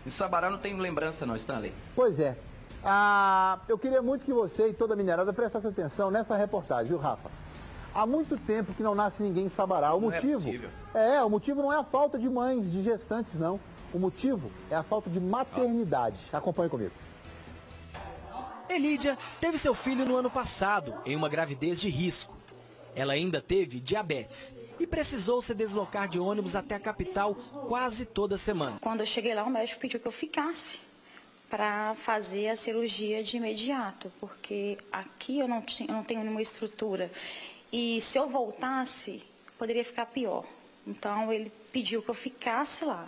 Em Sabará não tenho lembrança não, Stanley. Pois é. Eu queria muito que você e toda a minerada prestasse atenção nessa reportagem, viu, Rafa? Há muito tempo que não nasce ninguém em Sabará. O motivo não é a falta de mães, de gestantes, não. O motivo é a falta de maternidade. Acompanhe comigo. Elídia teve seu filho no ano passado, em uma gravidez de risco. Ela ainda teve diabetes e precisou se deslocar de ônibus até a capital quase toda semana. Quando eu cheguei lá, o médico pediu que eu ficasse para fazer a cirurgia de imediato, porque aqui eu não tenho nenhuma estrutura. E se eu voltasse, poderia ficar pior. Então ele pediu que eu ficasse lá.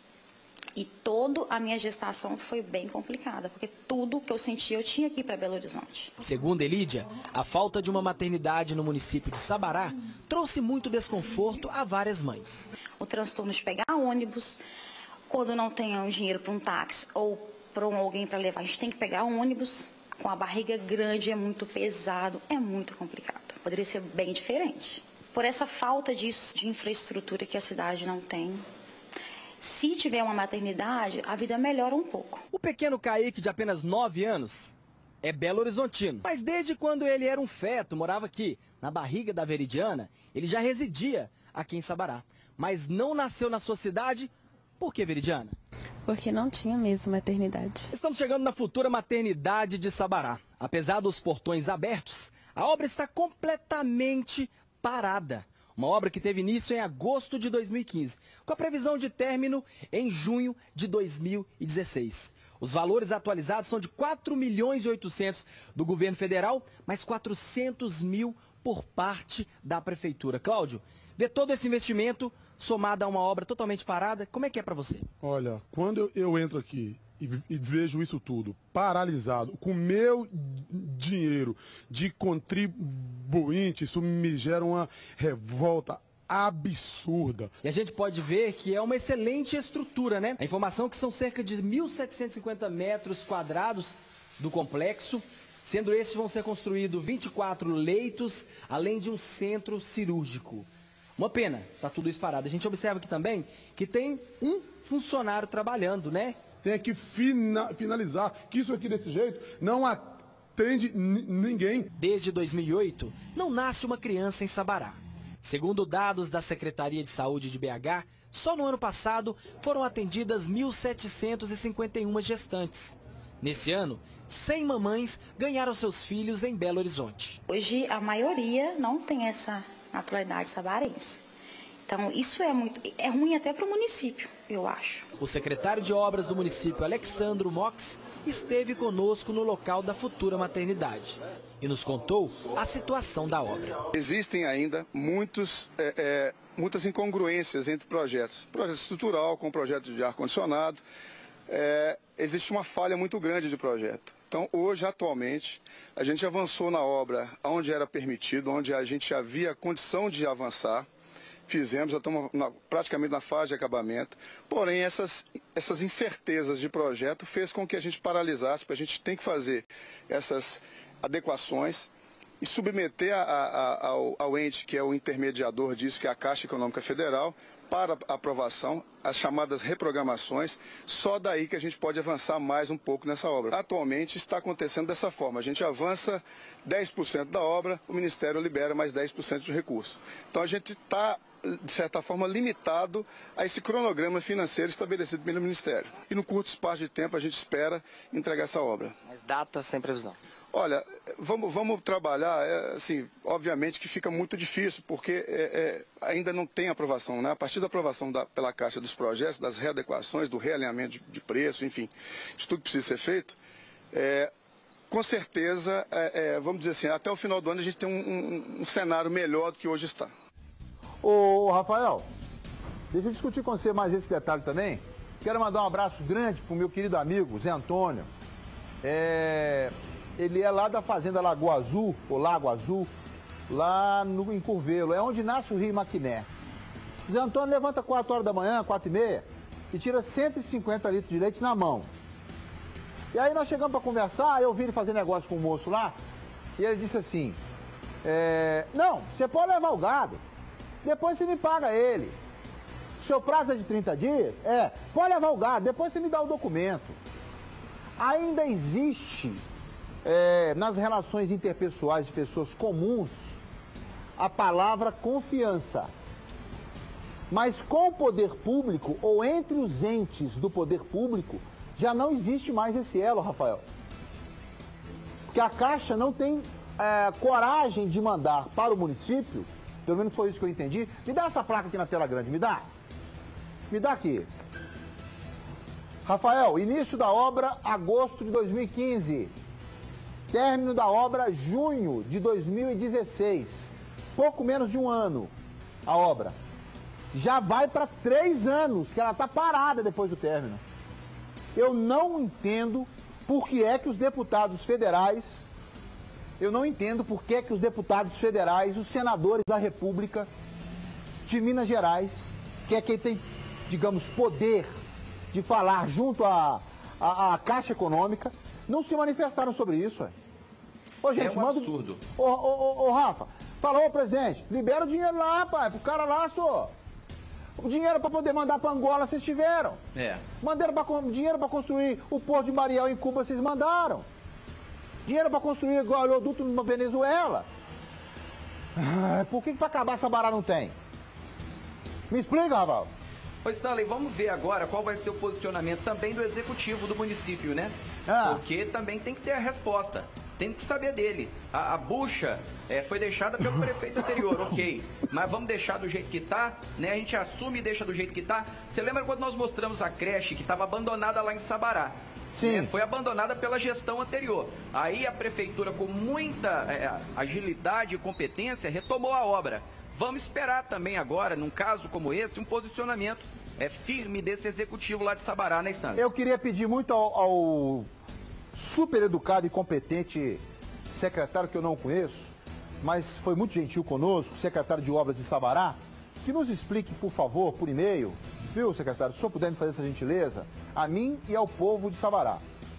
E toda a minha gestação foi bem complicada, porque tudo que eu sentia eu tinha que ir para Belo Horizonte. Segundo Elídia, a falta de uma maternidade no município de Sabará trouxe muito desconforto a várias mães. O transtorno de pegar ônibus, quando não tem dinheiro para um táxi ou para alguém para levar, a gente tem que pegar ônibus, com a barriga grande, é muito pesado, é muito complicado. Poderia ser bem diferente. Por essa falta de infraestrutura que a cidade não tem, se tiver uma maternidade, a vida melhora um pouco. O pequeno Kaique, de apenas 9 anos, é belo-horizontino. Mas desde quando ele era um feto, morava aqui, na barriga da Veridiana, ele já residia aqui em Sabará. Mas não nasceu na sua cidade. Por que, Veridiana? Porque não tinha mesmo maternidade. Estamos chegando na futura maternidade de Sabará. Apesar dos portões abertos, a obra está completamente parada. Uma obra que teve início em agosto de 2015, com a previsão de término em junho de 2016. Os valores atualizados são de 4 milhões e 800 do governo federal, mais 400 mil por parte da prefeitura. Cláudio, ver todo esse investimento somado a uma obra totalmente parada, como é que é para você? Olha, quando eu entro aqui e vejo isso tudo paralisado, com meu dinheiro de contribuinte, isso me gera uma revolta absurda. E a gente pode ver que é uma excelente estrutura, né? A informação é que são cerca de 1.750 metros quadrados do complexo, sendo esses vão ser construídos 24 leitos, além de um centro cirúrgico. Uma pena, tá tudo isso parado. A gente observa aqui também que tem um funcionário trabalhando, né? Tem que finalizar, que isso aqui desse jeito não atende ninguém. Desde 2008, não nasce uma criança em Sabará. Segundo dados da Secretaria de Saúde de BH, só no ano passado foram atendidas 1.751 gestantes. Nesse ano, 100 mamães ganharam seus filhos em Belo Horizonte. Hoje, a maioria não tem essa naturalidade sabarense. Então, isso é ruim até para o município, eu acho. O secretário de Obras do município, Alexandro Mox, esteve conosco no local da futura maternidade e nos contou a situação da obra. Existem ainda muitas incongruências entre projetos. Projeto estrutural com projeto de ar-condicionado. Existe uma falha muito grande de projeto. Então, hoje, atualmente, a gente avançou na obra onde era permitido, onde a gente havia condição de avançar. Fizemos, já estamos praticamente na fase de acabamento. Porém, essas incertezas de projeto fez com que a gente paralisasse, porque a gente tem que fazer essas adequações e submeter ao ente, que é o intermediador disso, que é a Caixa Econômica Federal, para aprovação, as chamadas reprogramações, só daí que a gente pode avançar mais um pouco nessa obra. Atualmente está acontecendo dessa forma, a gente avança 10% da obra, o Ministério libera mais 10% de recurso. Então a gente está, de certa forma, limitado a esse cronograma financeiro estabelecido pelo Ministério. E no curto espaço de tempo a gente espera entregar essa obra. Mas data sem previsão? Olha, vamos trabalhar, assim, obviamente que fica muito difícil, porque ainda não tem aprovação, né? A partir da aprovação pela Caixa dos projetos, das readequações, do realinhamento de preço, enfim, de tudo que precisa ser feito, com certeza, vamos dizer assim, até o final do ano a gente tem um cenário melhor do que hoje está. Ô, Rafael, deixa eu discutir com você mais esse detalhe também. Quero mandar um abraço grande pro meu querido amigo, Zé Antônio. Ele é lá da Fazenda Lagoa Azul, ou Lago Azul, lá em Curvelo. É onde nasce o Rio Maquiné. Zé Antônio levanta 4 horas da manhã, 4h30, e tira 150 litros de leite na mão. E aí nós chegamos para conversar, eu vi ele fazer negócio com o moço lá, e ele disse assim, não, você pode levar o gado, depois você me paga ele. seu prazo é de 30 dias? Pode levar o gado, depois você me dá o documento. Ainda existe, nas relações interpessoais de pessoas comuns, a palavra confiança. Mas com o poder público, ou entre os entes do poder público, já não existe mais esse elo, Rafael. Porque a Caixa não tem coragem de mandar para o município, pelo menos foi isso que eu entendi. Me dá essa placa aqui na tela grande, me dá. Me dá aqui. Rafael, início da obra, agosto de 2015. Término da obra, junho de 2016. Pouco menos de um ano a obra. Já vai para 3 anos que ela está parada depois do término. Eu não entendo por que é que os deputados federais, os senadores da República de Minas Gerais, que é quem tem, digamos, poder de falar junto à Caixa Econômica, não se manifestaram sobre isso. Ô, gente, um absurdo. Ô, Rafa, falou, presidente, libera o dinheiro lá, pai, pro cara lá, senhor. O dinheiro para poder mandar para Angola vocês tiveram. Dinheiro para construir o Porto de Mariel em Cuba vocês mandaram. Dinheiro para construir o oleoduto na Venezuela. Por que para acabar Sabará não tem? Me explica, Raval. Ô, Stanley, vamos ver agora qual vai ser o posicionamento também do executivo do município, né? Porque também tem que ter a resposta. Tem que saber dele. A bucha foi deixada pelo prefeito anterior, ok. Mas vamos deixar do jeito que tá, né? A gente assume e deixa do jeito que tá. Você lembra quando nós mostramos a creche que estava abandonada lá em Sabará? Sim. Foi abandonada pela gestão anterior. Aí a prefeitura, com muita agilidade e competência, retomou a obra. Vamos esperar também agora, num caso como esse, um posicionamento firme desse executivo lá de Sabará, né, Stanley? Eu queria pedir muito ao super educado e competente secretário, que eu não conheço, mas foi muito gentil conosco, secretário de Obras de Sabará, que nos explique, por favor, por e-mail, viu, secretário, se o senhor puder me fazer essa gentileza, a mim e ao povo de Sabará.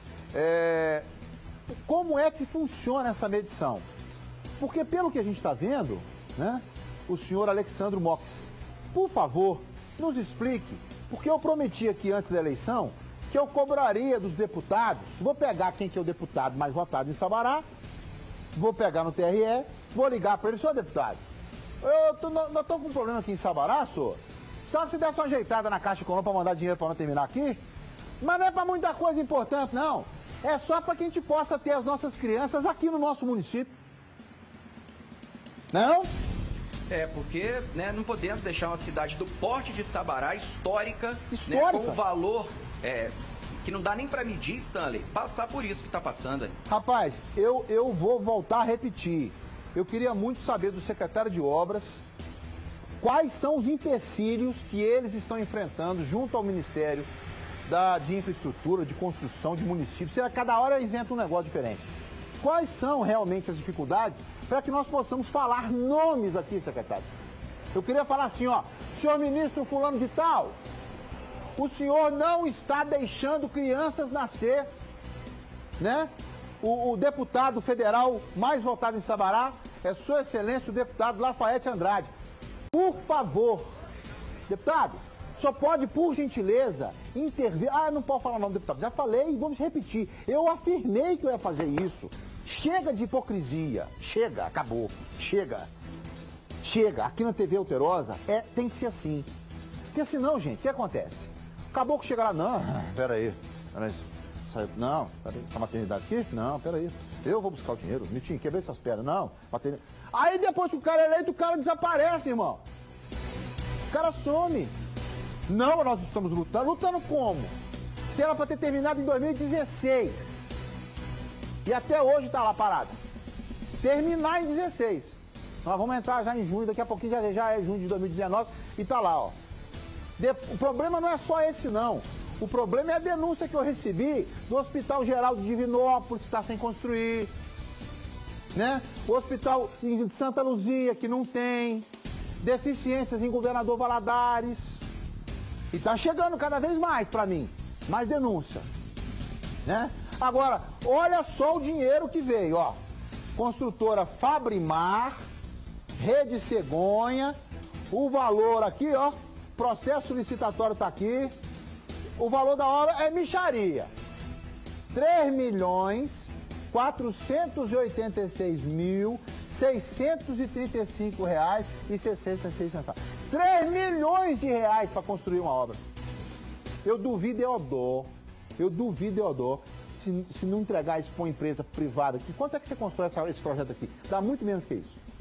Como é que funciona essa medição? Porque pelo que a gente está vendo, né, o senhor Alexandro Mox, por favor, nos explique, porque eu prometi aqui antes da eleição que eu cobraria dos deputados, vou pegar quem que é o deputado mais votado em Sabará, vou pegar no TRE, vou ligar para ele, senhor deputado, nós estamos com um problema aqui em Sabará, senhor, só que se desse uma ajeitada na Caixa Econômica para mandar dinheiro para não terminar aqui, mas não é para muita coisa importante, não, é só para que a gente possa ter as nossas crianças aqui no nosso município. Não? Porque não podemos deixar uma cidade do porte de Sabará, histórica. Histórica. Com valor que não dá nem para medir, Stanley, passar por isso que está passando. Rapaz, eu vou voltar a repetir. Eu queria muito saber do secretário de Obras quais são os empecilhos que eles estão enfrentando junto ao Ministério de Infraestrutura, de Construção, de Municípios. Cada hora eles inventam um negócio diferente. Quais são realmente as dificuldades para que nós possamos falar nomes aqui, secretário? Eu queria falar assim, senhor ministro fulano de tal, o senhor não está deixando crianças nascer, né? O deputado federal mais votado em Sabará é Sua Excelência o deputado Lafayette Andrade. Por favor, deputado, só pode, por gentileza, intervir. Não pode falar o nome do deputado. Já falei e vamos repetir. Eu afirmei que eu ia fazer isso. Chega de hipocrisia. Chega, acabou. Chega. Chega. Aqui na TV Alterosa tem que ser assim. Porque senão, gente, o que acontece? Acabou que chega lá, não, peraí. Não, peraí, essa maternidade aqui? Não, peraí. Eu vou buscar o dinheiro. Mitinho, quebrei essas pernas. Não, maternidade. Aí depois que o cara é eleito, o cara desaparece, irmão. O cara some. Não, nós estamos lutando. Lutando como? Se era para ter terminado em 2016. E até hoje está lá parado. Terminar em 16. Nós vamos entrar já em junho, daqui a pouquinho já é junho de 2019 e tá lá, ó. O problema não é só esse, não. O problema é a denúncia que eu recebi do Hospital Geral de Divinópolis, que está sem construir, né? O Hospital de Santa Luzia, que não tem. Deficiências em Governador Valadares. E tá chegando cada vez mais para mim. Mais denúncia, né? Agora, olha só o dinheiro que veio, ó. Construtora Fabrimar, Rede Cegonha, o valor aqui, ó, processo licitatório está aqui. O valor da obra é mixaria. R$3.486.635,66. 3 milhões de reais para construir uma obra. Eu duvido se não entregar isso para uma empresa privada. Quanto é que você constrói esse projeto aqui? Dá muito menos que isso.